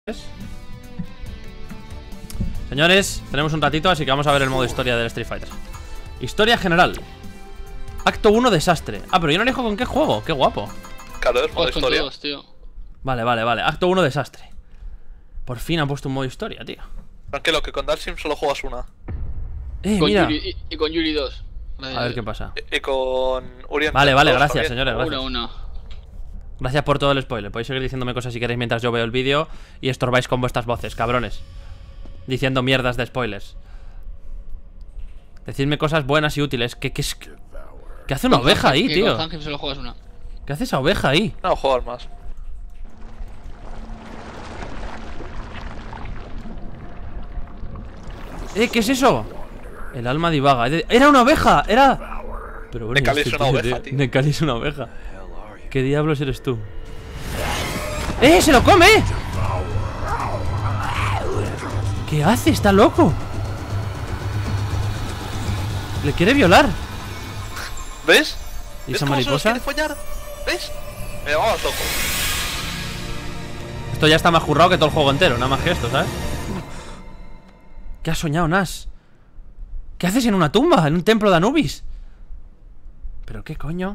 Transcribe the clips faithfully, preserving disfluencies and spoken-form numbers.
Señores, tenemos un ratito, así que vamos a ver el modo historia del Street Fighter. Historia general. Acto uno, desastre. Ah, pero yo no elijo con qué juego, qué guapo. Claro, es modo historia. Todos, tío. Vale, vale, vale. Acto uno, desastre. Por fin han puesto un modo historia, tío. Tranquilo, que con Dalsim solo juegas una. Eh, Con mira. Yuri, y, y con Yuri dos. A ver qué pasa. Y, y con Urien. Vale, vale, dos gracias, también. señores, gracias. Una, una. Gracias por todo el spoiler. Podéis seguir diciéndome cosas si queréis mientras yo veo el vídeo y estorbáis con vuestras voces, cabrones. Diciendo mierdas de spoilers. Decidme cosas buenas y útiles. ¿Qué, qué, es? ¿Qué hace una Con oveja Zangief, ahí, que tío? Con Zangief solo juegas una. ¿Qué hace esa oveja ahí? No, jugar más. Eh, ¿qué es eso? El alma divaga. ¡Era una oveja! ¡Era! Pero bueno, Necali este es una tío, oveja, tío. Necali es una oveja. ¿Qué diablos eres tú? ¡Eh! ¡Se lo come! ¿Qué hace? ¡Está loco! Le quiere violar. ¿Ves? ¿Y ¿Ves esa cómo se los mariposa? quiere follar? ¿Ves? Me llamaba loco. Esto ya está más currado que todo el juego entero, nada más que esto, ¿sabes? ¿Qué has soñado, Nash? ¿Qué haces en una tumba? ¿En un templo de Anubis? ¿Pero qué coño?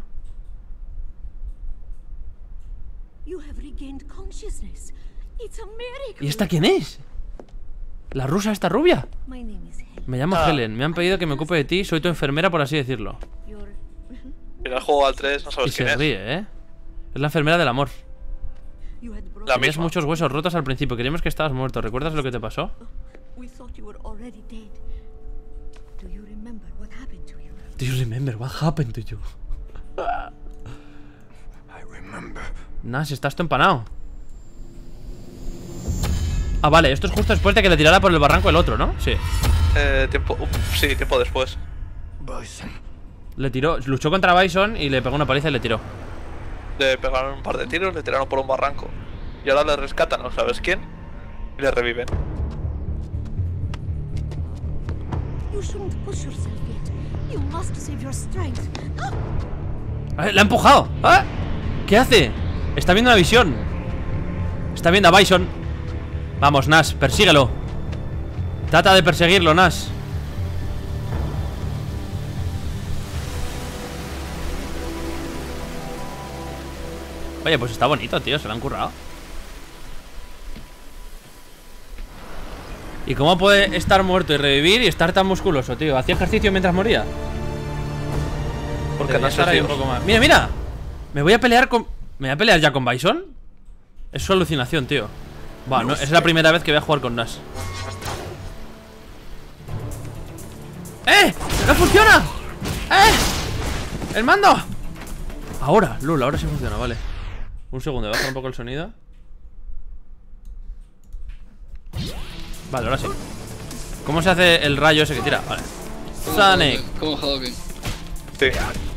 ¿Y esta quién es? ¿La rusa esta rubia? Me llamo Ah. Helen, me han pedido que me ocupe de ti. Soy tu enfermera, por así decirlo. Mira el juego al tres, no Y sabes quién se es. ríe, ¿eh? Es la enfermera del amor. La Tenías misma. muchos huesos rotos al principio. Creíamos que estabas muerto. ¿Recuerdas lo que te pasó? Do you remember what happened to you? Nash, estás tú empanado. Ah, vale, esto es justo después de que le tirara por el barranco el otro, ¿no? Sí. Eh, tiempo. uf, sí, tiempo después. Le tiró, luchó contra Bison y le pegó una paliza y le tiró. Le pegaron un par de tiros, le tiraron por un barranco. Y ahora le rescatan, ¿no sabes quién? Y le reviven. ¡Eh, ¡la ha empujado! ¿Ah? ¿Qué hace? Está viendo una visión. Está viendo a Bison. Vamos, Nash, persíguelo. Trata de perseguirlo, Nash. Oye, pues está bonito, tío, se lo han currado. ¿Y cómo puede estar muerto y revivir y estar tan musculoso, tío? ¿Hacía ejercicio mientras moría? Porque Debería no sé estar ahí si un poco más. ¡Mira, mira! Me voy a pelear con... ¿Me voy a pelear ya con Bison? Es su alucinación, tío. Bueno, es la primera vez que voy a jugar con Nash. ¡Eh! ¡No funciona! ¡Eh! ¡El mando! Ahora, lul, ahora sí funciona, vale. Un segundo, voy a bajar un poco el sonido. Vale, ahora sí. ¿Cómo se hace el rayo ese que tira? Vale. Sonic. Como Hadouken. Sí.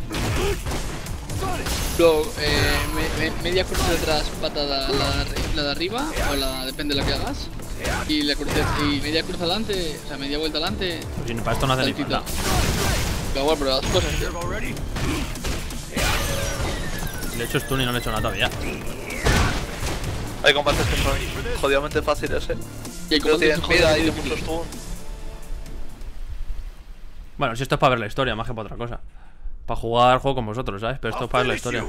Luego, eh, me, me, media cruce detrás, patada, la, la de arriba, o la, depende de lo que hagas. Y, la cruce, y media cruz adelante, o sea, media vuelta adelante. Pues si para esto no hace ni Saltito. falta. Pero bueno, pero las cosas, tío. Le he hecho stun y no le he hecho nada todavía. Hay combates que son jodidamente fáciles, eh. Y hay Pero combates tienen que vida y de joder, muchos stun. Bueno, si esto es para ver la historia, más que para otra cosa. Para jugar al juego con vosotros, ¿sabes? Pero esto es para ver la historia.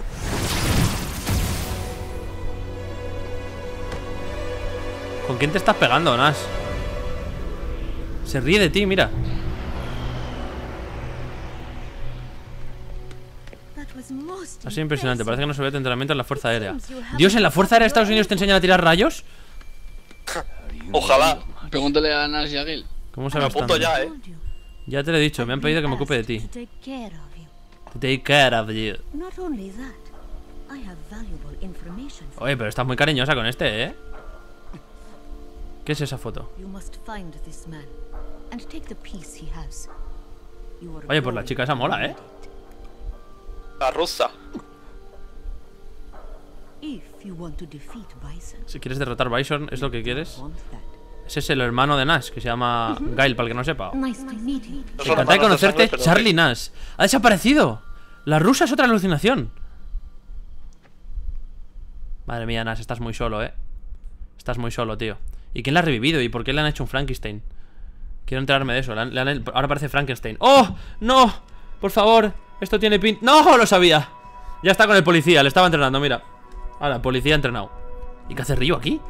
¿Con quién te estás pegando, Nash? Se ríe de ti, mira. Ha sido impresionante, parece que no se ve tu entrenamiento en la Fuerza Aérea. Dios, ¿en la Fuerza Aérea de Estados Unidos te enseñan a tirar rayos? Ojalá. Pregúntale a Nash y a Gil. ¿Cómo se Me va apunto ya, eh. Ya te lo he dicho, me han pedido que me ocupe de ti. To take care of you. Oye, pero estás muy cariñosa con este, ¿eh? ¿Qué es esa foto? Oye, pues la chica esa mola, ¿eh? La rusa. Si quieres derrotar Bison, ¿es lo que quieres? Ese es el hermano de Nash, que se llama Gail, para el que no sepa. No Me son encanta de hermanos conocerte, sangre, pero Charlie sí. Nash. ¡Ha desaparecido! La rusa es otra alucinación. Madre mía, Nash, estás muy solo, ¿eh? Estás muy solo, tío. ¿Y quién la ha revivido? ¿Y por qué le han hecho un Frankenstein? Quiero enterarme de eso. Le han- le han- ahora parece Frankenstein. ¡Oh! ¡No! Por favor. Esto tiene pin... ¡No! Lo sabía. Ya está con el policía. Le estaba entrenando, mira. Ahora, policía entrenado. ¿Y qué hace Ryu aquí?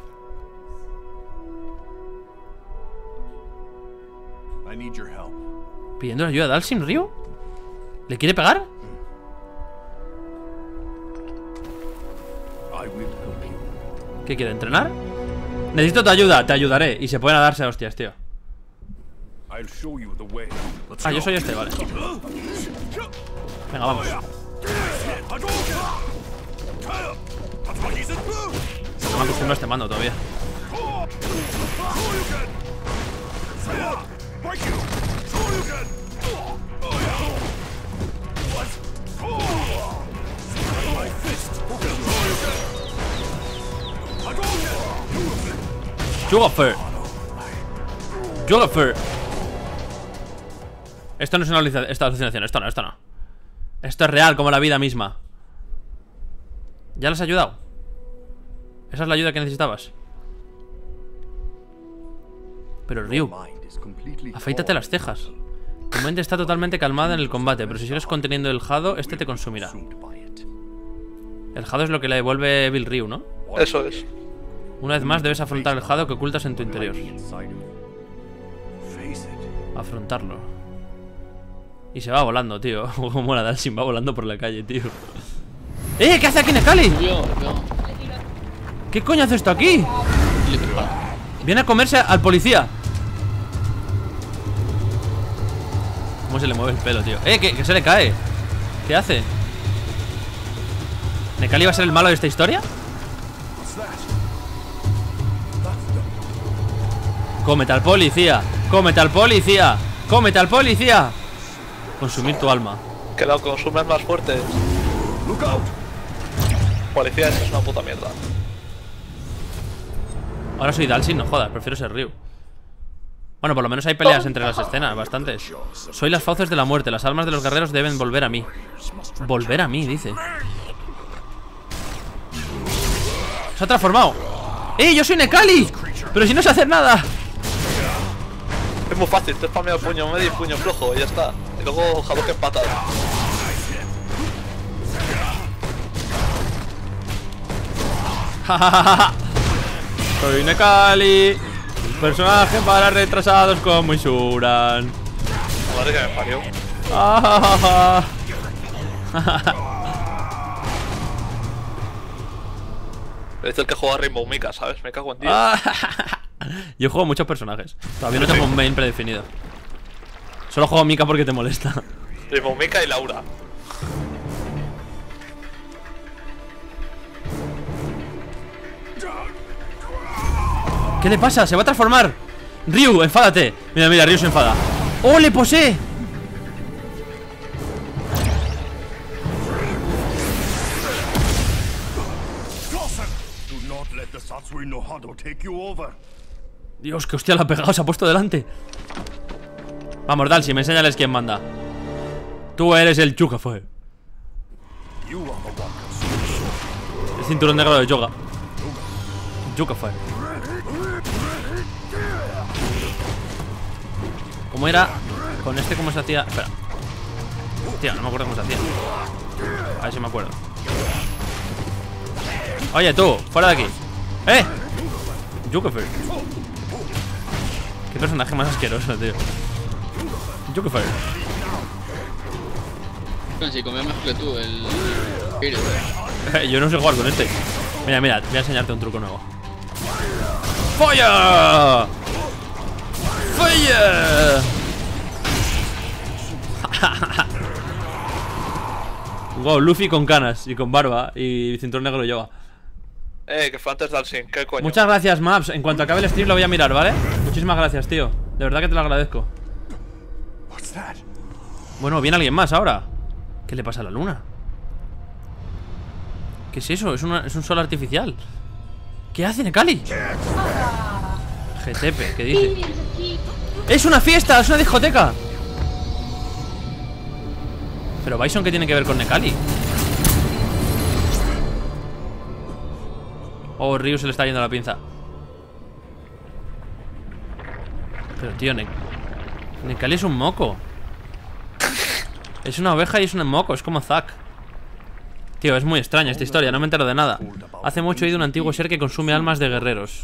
I need your help. ¿Pidiendo ayuda a Dalsim, Ryu? ¿Le quiere pegar? I will help you. ¿Qué quiere? ¿Entrenar? Necesito tu ayuda, te ayudaré. Y se pueden a darse hostias, tío. I'll show you the way. Let's Ah, go. yo soy este, vale. Venga, vamos. No me acostumbro a este mando todavía. Jugafer. Jugafer. Esto no es una alucina- esta alucinación, esto no, esto no. Esto es real, como la vida misma. ¿Ya les has ayudado? ¿Esa es la ayuda que necesitabas? Pero Ryu, Mind is completely afeítate las cejas. Tu mente está totalmente calmada en el combate, pero si sigues conteniendo el Jado, este te consumirá. consumed by it. El Jado es lo que le devuelve Evil Ryu, ¿no? Eso es. Una vez más debes afrontar el Jado que ocultas en tu interior. Inside him. Face it. Afrontarlo. Y se va volando, tío. Como mola Dalsim, va volando por la calle, tío. ¡Eh! ¿Qué hace aquí Necali? Yo, no. ¿Qué coño hace esto aquí? Le pega. Viene a comerse al policía. ¿Cómo se le mueve el pelo, tío? ¡Eh! Que, que se le cae. ¿Qué hace? ¿Necali va a ser el malo de esta historia? What's that? That's the... Cómete al policía. Cómete al policía. Cómete al policía. Consumir tu alma. Que lo consumen más fuerte. Look out! Policía, eso es una puta mierda. Ahora soy Dalsim, no jodas, prefiero ser Ryu. Bueno, por lo menos hay peleas entre las escenas, bastantes. Soy las fauces de la muerte, las almas de los guerreros deben volver a mí. Volver a mí, dice. Se ha transformado. ¡Eh, yo soy Necali! Pero si no sé hacer nada. Es muy fácil, te spamea puño medio y puño flojo y ya está. Y luego Hadouken patada. Soy Necali, personaje para retrasados como Ishuran. Madre que me parió. Ah, Es el que juega Rainbow Mika, ¿sabes? Me cago en Dios. ah. Yo juego muchos personajes. Todavía no tengo un main predefinido. Solo juego Mika porque te molesta. Rainbow Mika y Laura. ¿Qué le pasa? Se va a transformar. Ryu, enfádate. Mira, mira, Ryu se enfada. ¡Oh, le posee! Dawson! Do not let the Satsui no Hado take you over. Dios, que hostia la ha pegado, se ha puesto delante. Vamos, Dalsim, enséñales quién manda. Tú eres el Jugafer. You are the one. El cinturón negro de yoga. Jugafer. ¿Cómo era? Con este, ¿cómo se hacía? Espera. Tío, no me acuerdo cómo se hacía. A ver si me acuerdo. Oye, tú, fuera de aquí. ¡Eh! Jugafer. Qué personaje más asqueroso, tío. Jugafer. Bueno, si comía mejor que tú, el. Hero. Yo no sé jugar con este. Mira, mira, voy a enseñarte un truco nuevo. ¡Falla! ¡Falla! Wow, Luffy con canas y con barba y cinturón negro lleva. Eh, que fue antes del Sin, ¿qué coño? Muchas gracias, Maps. En cuanto acabe el stream lo voy a mirar, ¿vale? Muchísimas gracias, tío. De verdad que te lo agradezco. What's that? Bueno, viene alguien más ahora. ¿Qué le pasa a la luna? ¿Qué es eso? Es, una- es un sol artificial. ¿Qué hace Necali? G T P, ¿qué dice? ¡Es una fiesta! ¡Es una discoteca! Pero Bison, ¿qué tiene que ver con Necali? Oh, Ryu se le está yendo la pinza. Pero tío, ne Necali es un moco. Es una oveja y es un moco, es como Zack. Tío, es muy extraña esta historia, no me entero de nada. Hace mucho he oído un antiguo ser que consume almas de guerreros.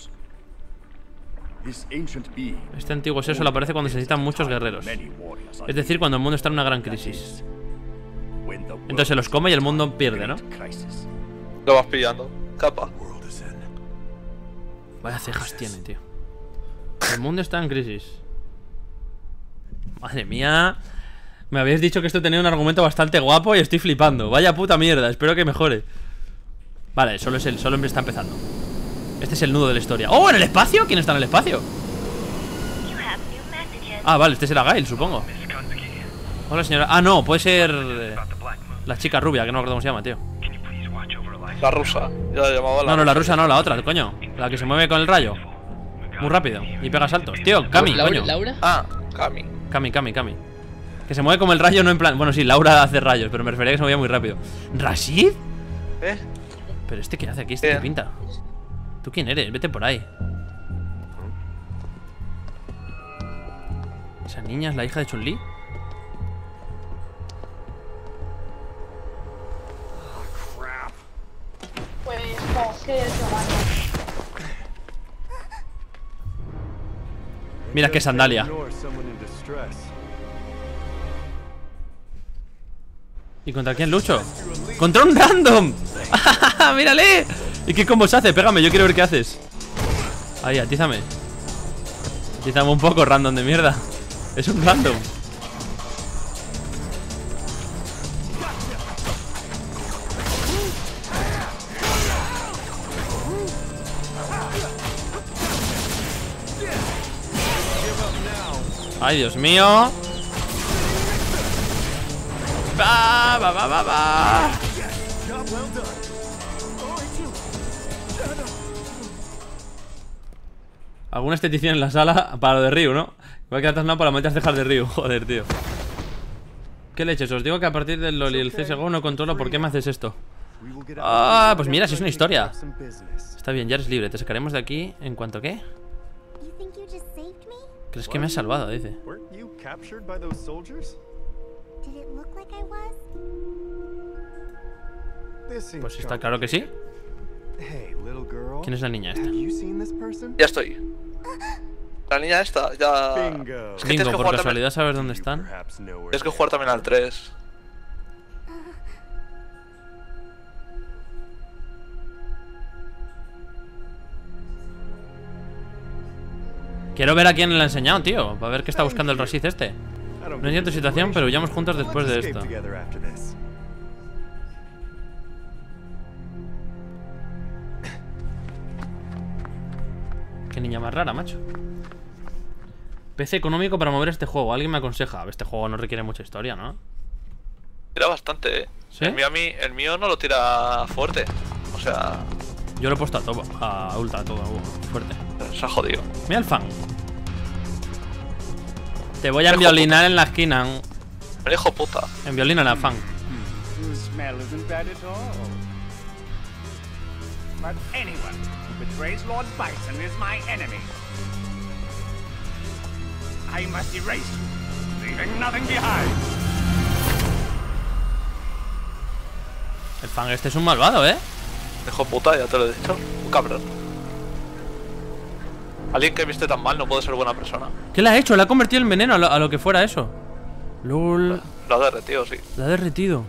Este antiguo ser solo aparece cuando se necesitan muchos guerreros. Es decir, cuando el mundo está en una gran crisis. Entonces se los come y el mundo pierde, ¿no? Lo vas pillando. Capa. Vaya cejas tiene, tío. El mundo está en crisis. Madre mía. Me habéis dicho que esto tenía un argumento bastante guapo y estoy flipando. Vaya puta mierda, espero que mejore. Vale, solo es el, solo está empezando. Este es el nudo de la historia. ¡Oh, en el espacio! ¿Quién está en el espacio? Ah, vale, este será Gail, supongo. Hola, señora. Ah, no, puede ser eh, la chica rubia, que no me acuerdo cómo se llama, tío. La rusa. Ya la llamaba la No, no, la rusa no, la otra, coño. La que se mueve con el rayo. Muy rápido. Y pega saltos. Tío, Cami, Laura, coño. ¿Laura? Ah, Cami. Cami, Cami, Cami. Que se mueve como el rayo, no en plan... Bueno, sí, Laura hace rayos, pero me refería a que se movía muy rápido. ¿Rashid? ¿Eh? ¿Pero este qué hace aquí? ¿Este Bien. qué pinta? ¿Tú quién eres? Vete por ahí. ¿Esa niña es la hija de Chun-Li? Pues, oh, qué desagradable. Mira qué sandalia. ¿Y contra quién lucho? ¡Contra un random! ¡Mírale! ¿Y qué combo se hace? Pégame, yo quiero ver qué haces. Ahí, atízame. Atízame un poco, random de mierda. Es un random. Ay, Dios mío. Va, va, va, va, va. Alguna estetición en la sala para lo de Ryu, ¿no? Igual que atrás no para meter cejas de Ryu. Joder, tío. ¿Qué leches? Os digo que a partir del LoL y el C S G O no controlo por qué me haces esto. Ah, pues mira, si es una historia. Está bien, ya eres libre. Te sacaremos de aquí en cuanto a qué. ¿Crees que me has salvado? Dice. Pues está claro que sí. ¿Quién es la niña esta? Ya estoy. La niña esta, ya. Es que Bingo, tienes que por jugar casualidad también. sabes dónde están. Tienes que jugar también al tres. Quiero ver a quién le ha enseñado, tío. Para ver qué está buscando el Rashid este. No entiendo tu situación, pero huyamos juntos después de esto. Qué niña más rara, macho. P C económico para mover este juego. Alguien me aconseja. Este juego no requiere mucha historia, ¿no? Tira bastante, eh. ¿Sí? El mío, a mí, el mío no lo tira fuerte. O sea, Yo lo he puesto a todo, a ultra, a todo, uh, fuerte. se ha jodido. Mira el fan. Te voy a Hijo enviolinar en la esquina. El hijo puta. Enviolina la fan. The smell isn't bad at all. But anyone who betrays Lord Bison is my enemy. I must erase you, leaving nothing behind. El fan este es un malvado, ¿eh? Hijo puta, ya te lo he dicho. Un cabrón. Alguien que viste tan mal no puede ser buena persona. ¿Qué le ha hecho? Le ha convertido en veneno a lo, a lo que fuera eso. Lul. Lo ha derretido, sí. La ha derretido.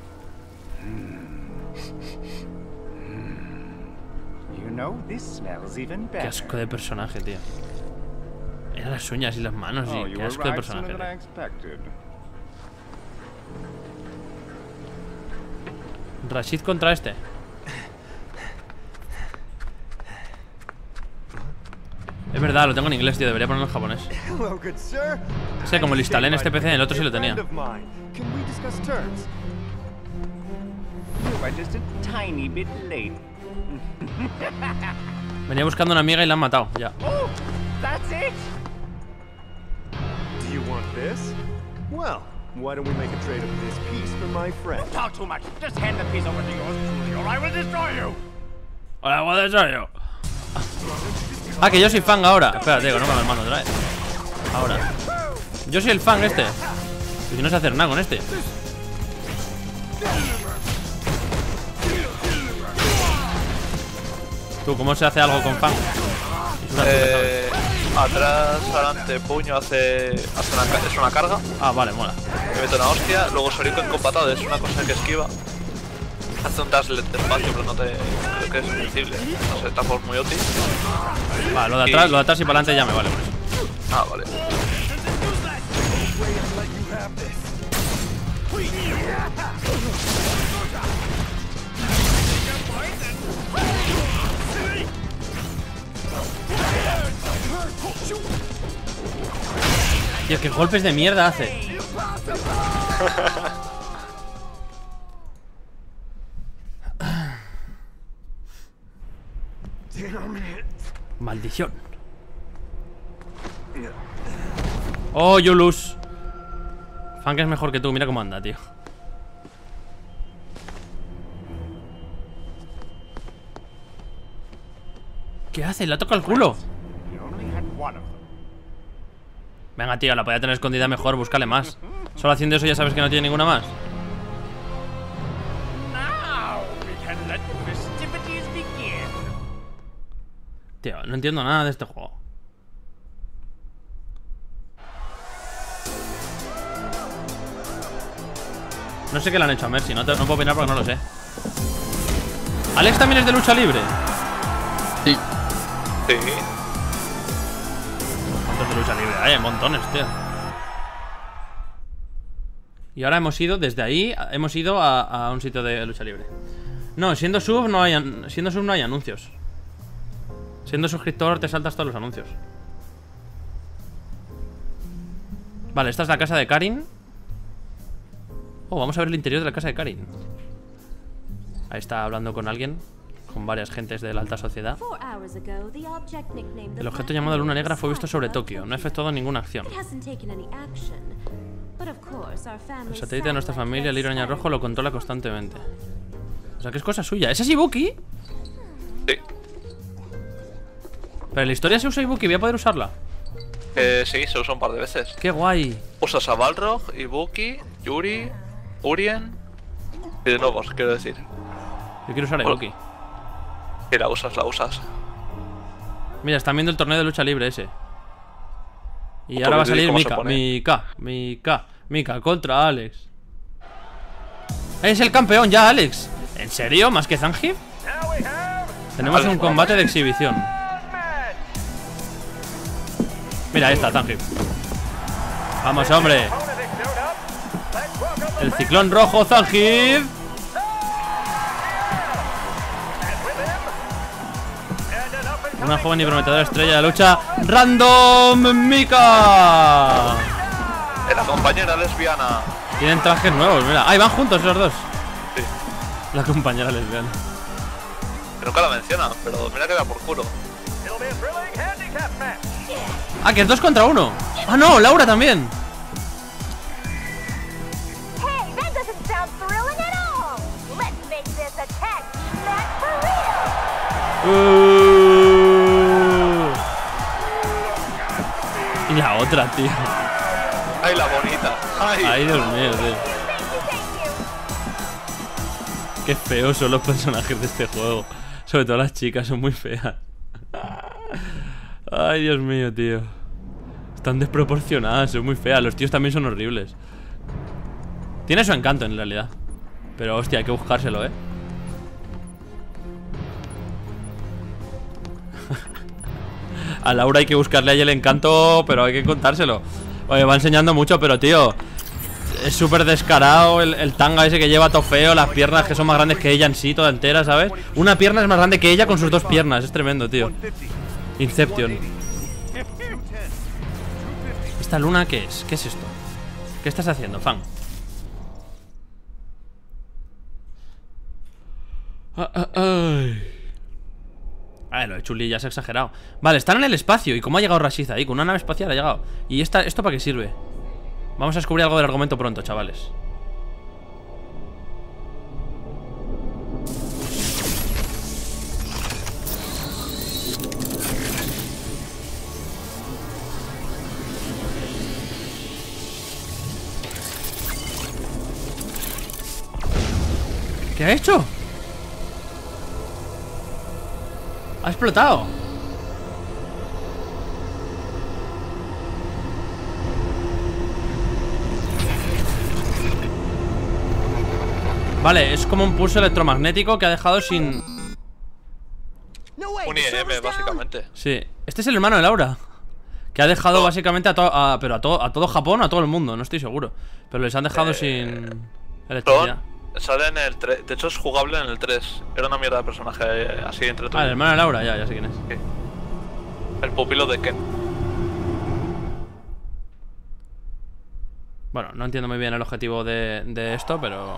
You know, this smells even Qué better. asco de personaje, tío. Eran las uñas y las manos Oh, y you qué were asco de right sooner personaje, than I tío. expected. Rashid contra este. Es verdad, lo tengo en inglés, tío. Debería ponerlo en japonés. Hello, good sir. Es que como lo instalé en este P C, en el otro sí lo tenía. Can we discuss terms? You were just a tiny bit late. Venía buscando una amiga y la han matado, ya. Oh, that's it. Do you want this? Well, why don't we make a trade of this piece for my friend? Talk too much. Just hand the piece over to yours truly, or I will destroy you. Hola, what is yo? Ah, que yo soy fan ahora. Espérate, que no me lo mando otra vez. Ahora. Yo soy el fan este. Y no sé hacer nada con este. Tú, ¿cómo se hace algo con fan? Es una Eh, atrás, adelante, puño, hace, hace una, ca- es una carga. Ah, vale, mola. Me meto una hostia, luego Shuriken con patada, es una cosa que esquiva. Hace un dash despacio, pero no te. Creo que es sensible. No sé, tampoco es muy útil. Vale, lo de atrás, lo de atrás y para adelante ya me vale por eso. Ah, vale. Tío, qué golpes de mierda hace. Maldición. Oh, you lose. Funk es mejor que tú, mira cómo anda, tío. ¿Qué hace? Le toca el culo. You only had one of them. Venga, tío, la podía tener escondida mejor, búscale más. Solo haciendo eso ya sabes que no tiene ninguna más. Now we can let the festivities begin. Tío, no entiendo nada de este juego. No sé qué le han hecho a Mercy, no, te, no puedo opinar porque no lo sé. ¿Alex también es de lucha libre? Sí. Sí. ¿Cuántos de lucha libre hay? Hay montones, tío. Y ahora hemos ido, desde ahí, hemos ido a, a un sitio de lucha libre. No, siendo sub no hay, an- siendo sub no hay anuncios. Siendo suscriptor te saltas todos los anuncios. Vale, esta es la casa de Karin. Oh, vamos a ver el interior de la casa de Karin. Ahí está hablando con alguien, con varias gentes de la alta sociedad. El objeto llamado Luna Negra fue visto sobre Tokio. No ha efectuado ninguna acción. El satélite de nuestra familia, el hilo araña rojo, lo controla constantemente. O sea, que es cosa suya. ¿Ese es Ibuki? Sí. Pero en la historia se usa Ibuki, voy a poder usarla. Eh, sí, se usa un par de veces. Qué guay. Usas a Balrog, Ibuki, Yuri, Urien y de nuevos, quiero decir. Yo quiero usar a Ibuki. Y la usas, la usas. Mira, están viendo el torneo de lucha libre ese. Y Un ahora va a poquito de salir cómo se Mika, pone. Mika, Mika, Mika contra Alex. Es el campeón ya, Alex. ¿En serio? ¿Más que Zangief? Now we have Tenemos Alex, un combate de exhibición. match. Mira, ahí está Zangief. Vamos, hombre. Opponent has showed up. Let's welcome El ciclón rojo, Zangief. and with him. And an up and Una joven y prometedora estrella de lucha, Random Mika. La compañera lesbiana. Tienen trajes nuevos, mira. Ahí van juntos esos dos. Sí. La compañera lesbiana. Que nunca la mencionan, pero mira que da por culo. It'll be a thrilling handicap match. Ah, que es dos contra uno. Ah, no, Laura también. Hey, that doesn't sound thrilling at all. Let's make this a tag team match for real. Uh. Y la otra, tío. Ay, la bonita. Ay. Ay, Dios mío, tío. Thank you, thank you. Qué feos son los personajes de este juego. Sobre todo las chicas, son muy feas. Ay, Dios mío, tío. Están desproporcionadas, son muy feas. Los tíos también son horribles. Tiene su encanto en realidad. Pero hostia, hay que buscárselo, eh. A Laura hay que buscarle ahí el encanto, pero hay que contárselo. Oye, va enseñando mucho, pero tío, es súper descarado el, el tanga ese que lleva todo feo. Las piernas que son más grandes que ella en sí, toda entera, ¿sabes? Una pierna es más grande que ella con sus dos piernas. Es tremendo, tío. Inception. ¿Esta luna qué es? ¿Qué es esto? ¿Qué estás haciendo, fan? Ah, ah, ay. Ah, lo de Chun-Li ya se ha exagerado. Vale, están en el espacio. ¿Y cómo ha llegado Rashid ahí? Con una nave espacial ha llegado. ¿Y esta, esto para qué sirve? Vamos a descubrir algo del argumento pronto, chavales. ¿Qué ha hecho? Ha explotado. Vale, es como un pulso electromagnético que ha dejado sin... Un I M, básicamente. Sí, este es el hermano de Laura, que ha dejado básicamente a todo, a, pero a todo, a todo Japón, a todo el mundo, no estoy seguro. Pero les han dejado Eh, sin electricidad. Perdón, sale en el tres. De hecho es jugable en el tres. Era una mierda de personaje eh, así entre todos. Ah, el hermano de Laura, ya, ya sé quién es. Sí. El pupilo de Ken. Bueno, no entiendo muy bien el objetivo de, de esto, pero...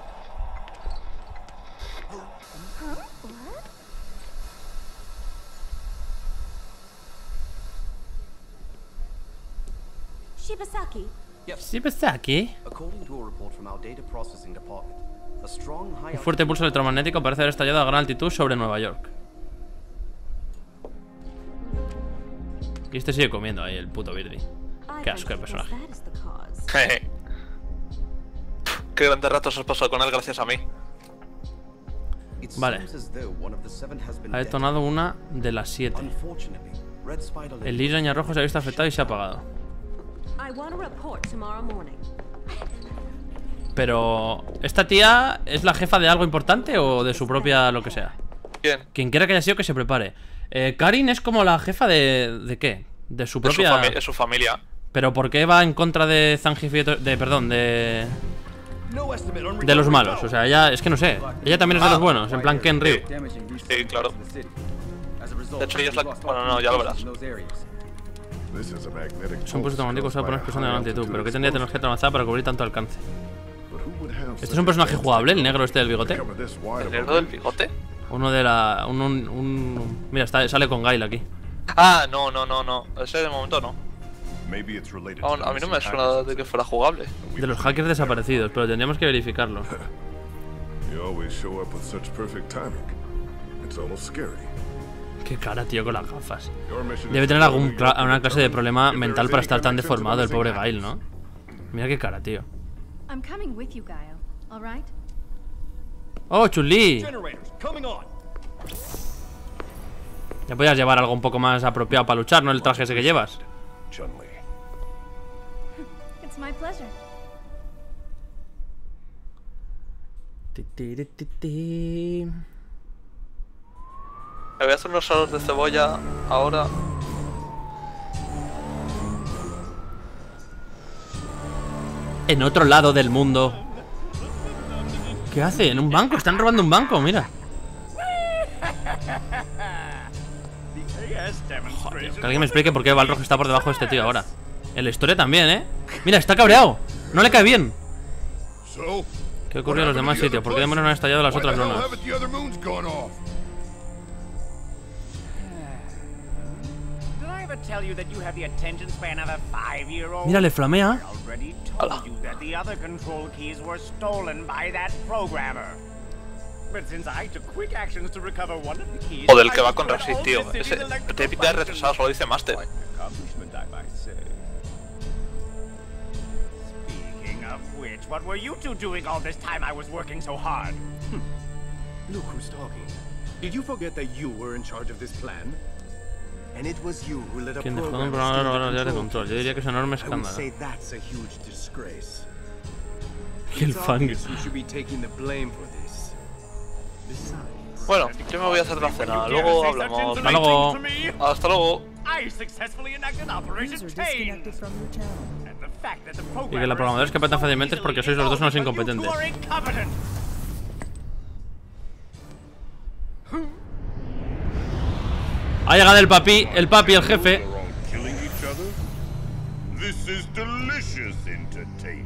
Shibasaki, Sí, pues está aquí. According to a report from our data processing department, a strong high Un fuerte pulso electromagnético parece haber estallado a gran altitud sobre Nueva York. Y este sigue comiendo ahí, el puto Birdie. Qué asco de personaje. Jeje. Qué grandes ratos has pasado con él gracias a mí. It Vale. seems as though one of the seven has been Ha detonado una de las dead. siete. Unfortunately, Red Spider El Liraña rojo se ha visto afectado y se ha apagado. I want a report tomorrow morning. Pero... ¿esta tía es la jefa de algo importante o de su propia lo que sea? ¿Quién? Quien quiera que haya sido que se prepare. eh, Karin es como la jefa de... ¿de qué? De su De su, propia... fami- de su familia. Pero ¿por qué va en contra de Zangief y de... perdón, de... No estimate on de los malos? O sea, ella... es que no sé. Ella también es de los buenos, en plan Ken Ryu. Sí, claro. De hecho ella es la... Bueno, no, ya lo verás. Es un pulso automático usado por una explosión de gran altitud. Pero ¿qué tendría tecnología tan avanzada para cubrir tanto alcance? ¿Este es un personaje jugable, el negro este del bigote? ¿El negro del bigote? Uno de la... Un... un, un- mira, está, sale con Gail aquí. Ah, no, no, no, no. Ese de momento no. Aún- a mí no me suena de que fuera jugable. De los hackers desaparecidos, pero tendríamos que verificarlo. You always show up with such perfect timing. It's almost scary. Qué cara, tío, con las gafas. Your mission Debe is tener to algún tell me cla- una clase de problema if there mental is para any estar tan connection to deformado, el the pobre missing Gail, ¿no? Mira qué cara, tío. I'm coming with you, Gaio. All right? ¡Oh, Chun-Li! generators coming on. Ya podías llevar algo un poco más apropiado para luchar, ¿no? El traje ese que llevas. Chun-Li. It's my pleasure. Ti, ti, ti, ti, ti. Me voy a hacer unos salos de cebolla ahora. En otro lado del mundo. ¿Qué hace? En un banco, están robando un banco, mira. Joder, que alguien me explique por qué Balrog está por debajo de este tío ahora. En la historia también, ¿eh? Mira, está cabreado. No le cae bien. So, ¿Qué ocurrió en los demás sitios? ¿Por qué demonios no han estallado las why otras the hell lunas? haven't the other moons gone off? Did I ever tell you that you have the attention span of a five-year-old? Mira, le flamea. I already told you that the other control keys were stolen by that programmer. But since I took quick actions to recover one of the keys, O del que I va con destroyed Rasid, all tío. the city's Ese electrical te pinta de retrasado, solo dice Master. Quite an accomplishment, I might say. Speaking of which, what were you two doing all this time I was working so hard? Look who's talking. Did you forget that you were in charge of this plan? And it was you who let a Quien dejó de un program programa steal ahora the ya de control control. Yo keys. diría que es un enorme I would escándalo. say that's a huge disgrace. El It's fang. obvious who should be taking the blame for this. Besides, Bueno, yo me voy a hacer la cena. Luego hablamos. Hasta luego. Hasta luego. I successfully enacted Operation Chain. And the fact that the Y que la programadora escapa tan fácilmente es porque sois los dos unos incompetentes. Ha llegado el papi, el papi, el jefe. Around killing each other? This is delicious entertainment.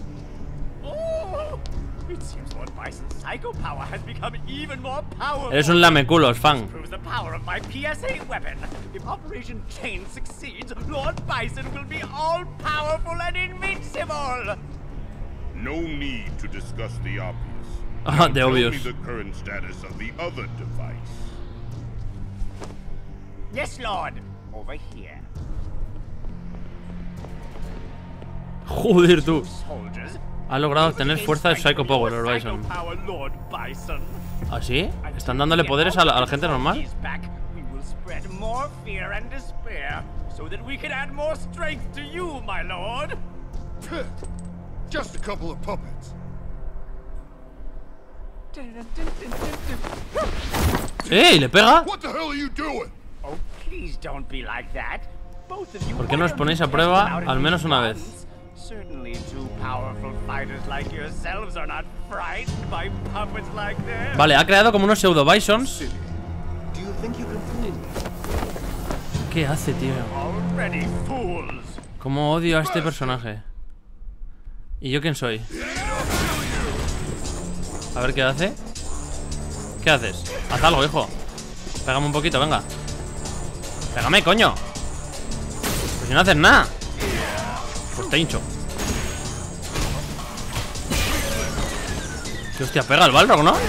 Oh, it seems Lord Bison's psycho power has become even more powerful. Eres un lameculos, fan. Proves the power of my P S A weapon. If Operation Chain succeeds, Lord Bison will be all-powerful and invincible. No need to discuss the obvious. Ah, Now de tell me obvious. the current status of the other device. Yes, Lord. Over here. Joder, tú. Soldiers, Ha logrado obtener fuerza de Psycho Power, Lord Bison. ¿Ah, sí? ¿Están dándole poderes a la, a la gente normal? Just a couple of puppets. ¡Ey! ¿Le pega? What the hell are you doing? Oh, please don't be like that. Both of you. ¿Por qué no os ponéis a prueba al menos una vez? Certainly two powerful fighters like yourselves are not frightened by puppets like them. Vale, ha creado como unos pseudo bisons. Do you think you can fool me? ¿Qué hace, tío? Already fools. Cómo odio a este personaje. ¿Y yo quién soy? A ver qué hace. ¿Qué haces? Haz algo, hijo. Pégame un poquito, venga. Pégame, coño. Pues si no haces nada. Pues te hincho. Que hostia, pega el Balrog, ¿no?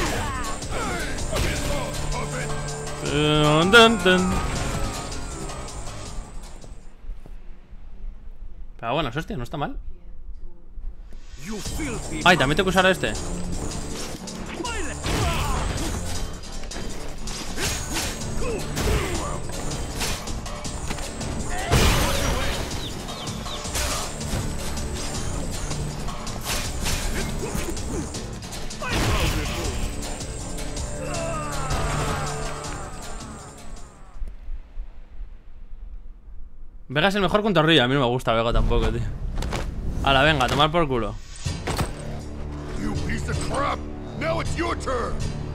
Dun, dun, dun. Pero bueno, hostia, no está mal. Ay, también tengo que usar a este. Vega es el mejor contra Ría. A mí no me gusta Vega tampoco, tío. Hala, venga, a tomar por culo. You piece of crap. Now it's your turn.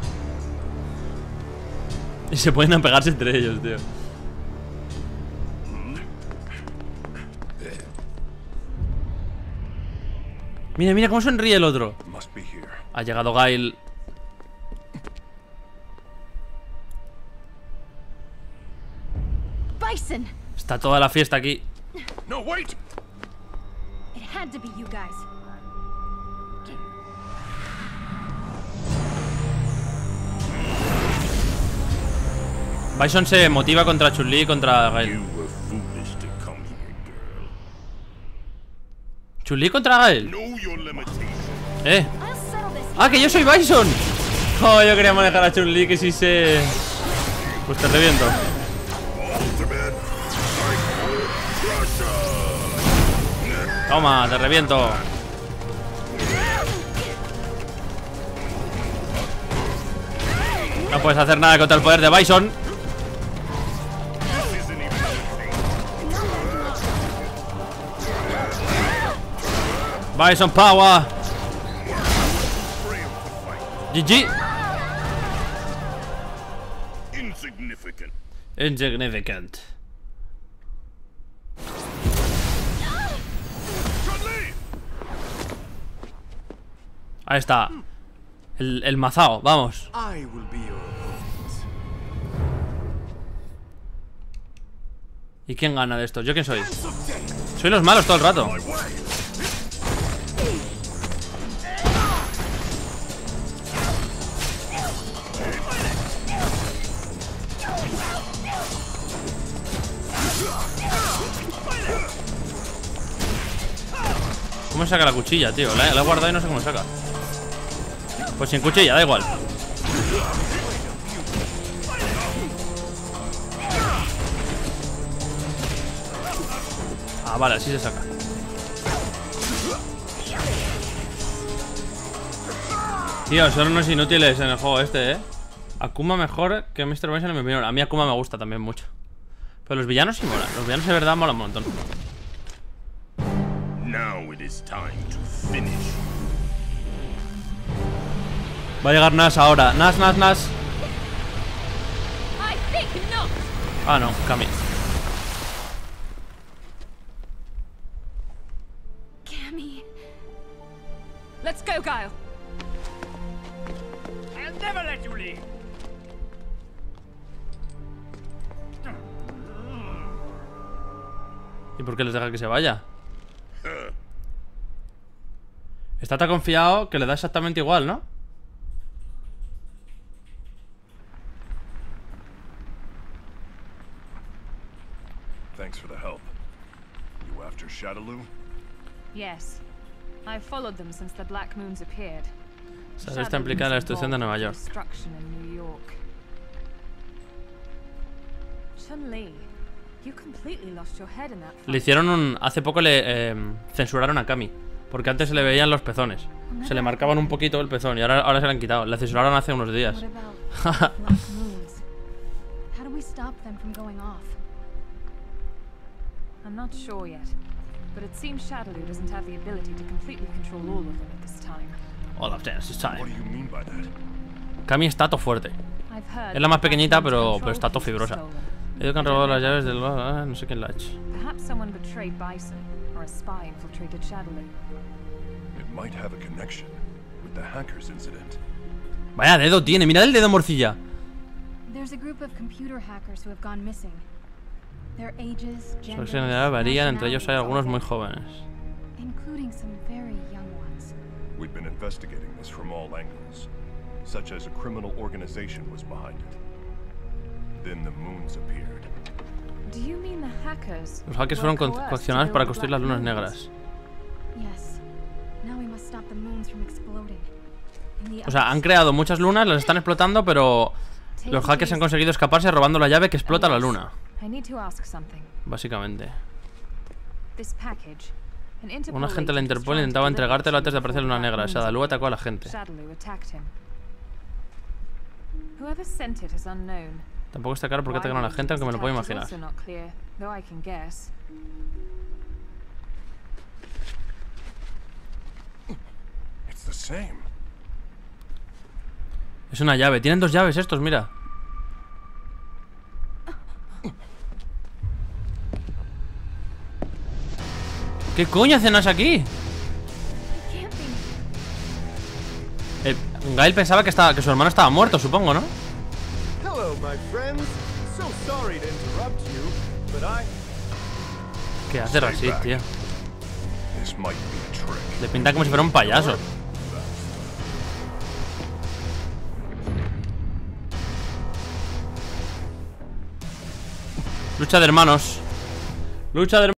Y se pueden pegarse entre ellos, tío. Mira, mira cómo sonríe el otro. Ha llegado Gail. Bison. Está toda la fiesta aquí. No, wait. It had to be you guys. Bison se motiva contra Chun-Li y contra Gail. ¿Chun-Li contra Gail? Eh. ¡Ah, que yo soy Bison! Oh, yo quería manejar a Chun-Li, que si se... Pues te reviento. Toma, te reviento. No puedes hacer nada contra el poder de Bison. Bison Power. G G. Insignificant. Insignificant. Ahí está. El, el mazao, vamos. I will be your opponent. ¿Y quién gana de esto? ¿Yo quién soy? Soy los malos todo el rato. ¿Cómo saca la cuchilla, tío? La, la he guardado y no sé cómo saca. Pues sin cuchilla, da igual. Ah, vale, así se saca. Tío, son unos inútiles en el juego este, eh. Akuma mejor que mister Bison en mi opinión. A mí Akuma me gusta también mucho. Pero los villanos sí molan. Los villanos de verdad molan un montón. Now it is time to finish. Va a llegar Nas ahora. Nas, Nas, Nas. I think not. Ah, no, Kami. Cammy. Let's go, Guile. I'll never let you leave. ¿Y por qué les deja que se vaya? Está tan confiado que le da exactamente igual, ¿no? Thanks for the help. You after Shadaloo? Yes. I've followed them since the Black Moons appeared. Shadow está implicada en la destrucción de Nueva York. Chun-Li, you completely lost your head in that fight. Le hicieron un... Hace poco le eh, censuraron a Cammy. Porque antes se le veían los pezones. Se le marcaban un poquito el pezón y ahora, ahora se le han quitado. Le censuraron hace unos días. How do we stop them from going off? I'm not sure yet, but it seems Shadaloo doesn't have the ability to completely control all of them at this time. All of them at this time. What do you mean by that? Cammy está todo fuerte. I've heard Es la más pequeñita, that pero, control pero está todo keys were fibrosa. stolen. Ellos que han robado las llaves del... ah, no sé quién la ha hecho. Perhaps someone betrayed Bison, or a spy infiltrated Shadaloo. It might have a connection with the hackers incident. Vaya dedo tiene, mira el dedo, morcilla. There's a group of computer hackers who have gone missing. Their ages, Sus genders, edades varían, entre ellos hay nationalities, algunos muy jóvenes. including some very young ones. We've been investigating this from all angles, such as a criminal organization was behind it. Then the moons appeared. Do you mean the hackers? Los hackers fueron co coaccionados para construir las lunas negras. Yes. Now we must stop the moons from exploding. In the O sea, han creado muchas lunas, las están explotando, pero los hackers han conseguido escaparse robando la llave que explota la luna. I need to ask something. Básicamente. This package. An Interpol Un agente de la agent was Interpol trying to intentaba deliver it entregártelo antes de aparecer la luna before negra. Black Shadaloo Moons atacó a la gente. Shadaloo attacked him. Whoever sent it is unknown. Tampoco está claro por qué atacaron a la gente, aunque me lo puedo imaginar. Also not clear, though I can guess. It's the same. Es una llave. Tienen dos llaves estos, mira. ¿Qué coño hacen aquí? El, Gail pensaba que, estaba, que su hermano estaba muerto, supongo, ¿no? Hello, my friends. So sorry to interrupt you, but I... ¿Qué hace Rashid, tío? This might be a trick. Le pinta como si fuera un payaso. Lucha de hermanos. Lucha de hermanos.